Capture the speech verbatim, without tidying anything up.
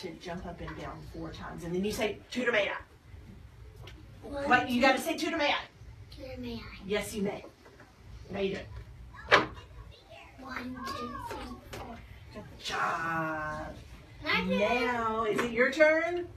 to jump up and down four times, and then you say, tutor may I. One, Wait, you got to say tutor may I. Tutor may I. Yes, you may. Now you do it. One, two, three, four. Good job. My turn. Now, is it your turn?